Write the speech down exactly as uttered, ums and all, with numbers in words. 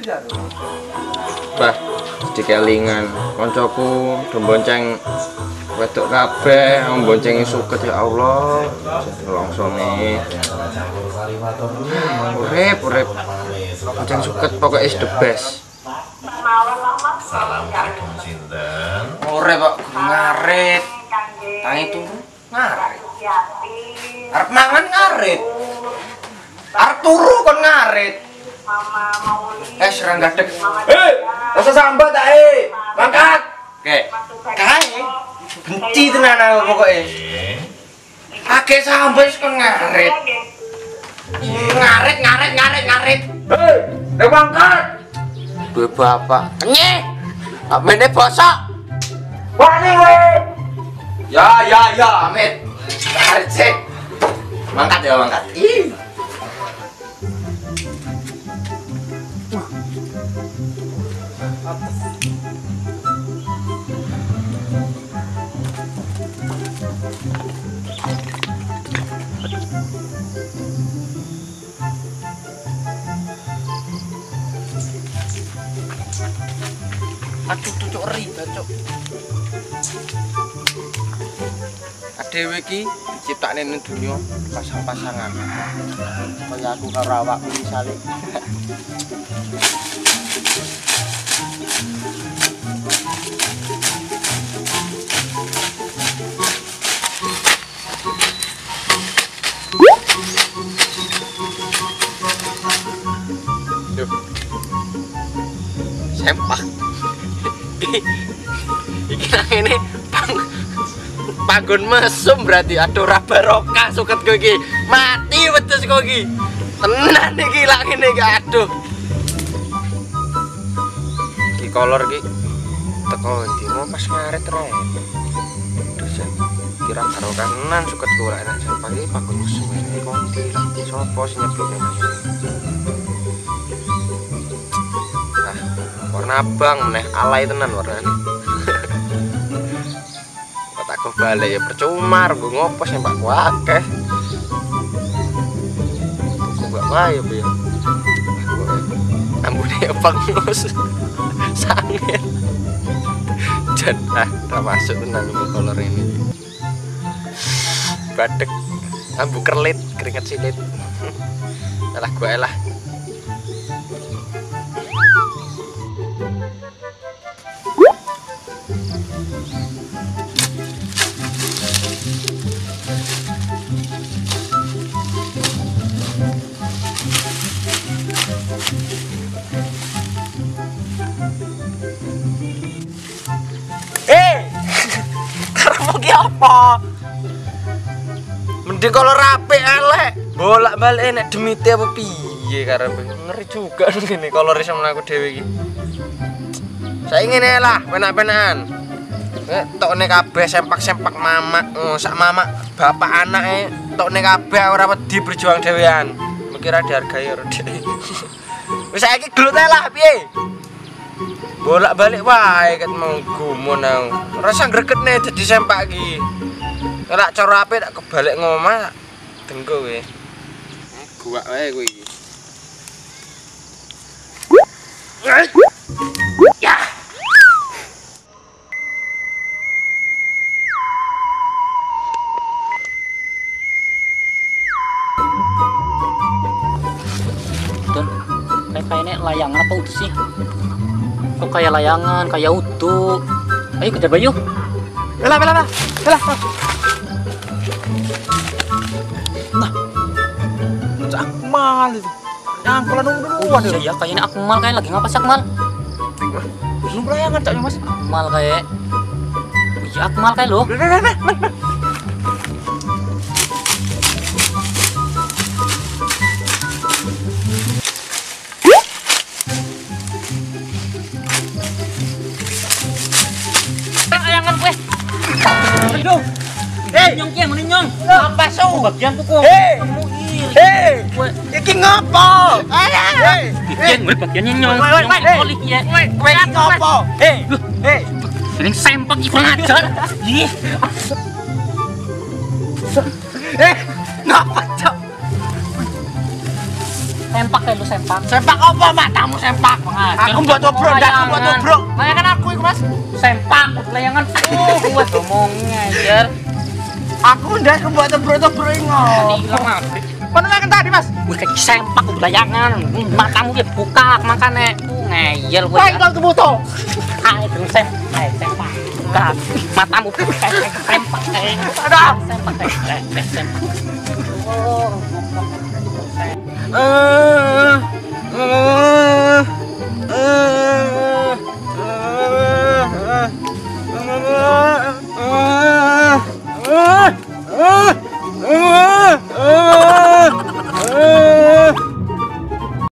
Bah, dikelingan koncoku do bonceng wedok kabeh, mboncengi suket ya Allah. Longsone. Urip, urip. Bonceng suket pokoknya is the best. Assalamualaikum sinten. Ore kok ngarit. Tangi turu ngarit. Arep mangan ngarit. Arep turu kon ngarit. Eh serang gadek. Eh, rasa sambat tak eh. Mangkat. Oke. Kae. Benci tenan aku pokoke. Akeh sambat kon ngarit. Ngarit, ngarit, ngarit, ngarit. Hei, nek mangkat. Duwe bapak. Nyeh. Amene bosok. Wani kowe. Ya, ya, ya, Amit. Ngarit sik. Mangkat ya, mangkat. Ih. Aduh, cocok ribet, cok. Adewe iki diciptakne ning dunya pasang-pasangan. Kaya aku karo awakmu misale. Sempak. Iki nang ngene pang panggon mesum berarti aduh ra barokah suket kowe iki. Mati wedhus kowe iki. Tenan iki lak ngene iki aduh. Iki kolor iki teko ndi mau pas ngaret rek. Aduh jan kira barokah tenan suket kowe lak enak sampai iki panggon mesum iki konti lah. Sopo sing nyeblok nang ngene. Warna abang meneh alay tenan warnane. Kok tak balik ya percuma gue ngopo sih Pak akeh. Kok gak wae ya. Ambune pengus. Sangit. Dan ah, tak masuk tenan ini kolor ini. Badek. Ambu kerlit, keringet silit. Alah gue lah. Apa? Mending kalau rapi elek, bolak-balik nek demite apa piye karepe. Ngeri juga ngene kolore sama aku dhewe iki. Saya ngene lah, penak-penakan. Nek tokne kabeh sempak-sempak mamak, oh, sak mamak bapak anake tokne kabeh ora wedi berjuang dhewean. Mikir dihargai ora dhewe. Wis saiki gelut ae lah piye? Bolak-balik wae ket mau gumun aku. Rasa greketne dadi sempak iki. Nek cara apik tak kebalik ngomah dengko kowe. Guwak wae kowe iki. Ya. Don, kayak kayaknya layangan apa udah sih? Kok kayak layangan, kayak utuh. Ayo kejar Bayu. Bela, bela, bela. Bela. Nah, cak Akmal itu. Yang kalau nunggu duluan oh, iya, kayaknya Akmal kayak lagi ngapa sih Akmal? Belum layangan caknya Mas. Akmal kayak. Iya, Akmal kayak lo. Layangan gue. Aduh. Hei, nyong ki ngene nyong. Apa su? Bagian kuku. Hei. Hei. Iki ngopo? Hei. Bagian gue bagiannya nyong. Nyong kolik ya. Kowe iki ngopo? Hei. Hei. Sering sempak iki ngajar. Ih. Eh, ngapa, Cok? Sempak ya lu sempak. Sempak apa matamu sempak? Aku buat obrol, aku buat obrol. Makanya kan aku itu mas sempak, layangan. Oh, gue ngomongnya aja. Aku udah aku buat obrol-obrol Ini hilang mas. Mana makan tadi mas? Gue kayak sempak layangan. Matamu dia buka makanya. Uh, ngeyel gue. Baik kalau kebutuh. Ah, itu sempak, sempak. Buka matamu sempak, sempak. Ada. Sempak, sempak, sempak. Oh, Eh, eh, eh, eh, eh, eh,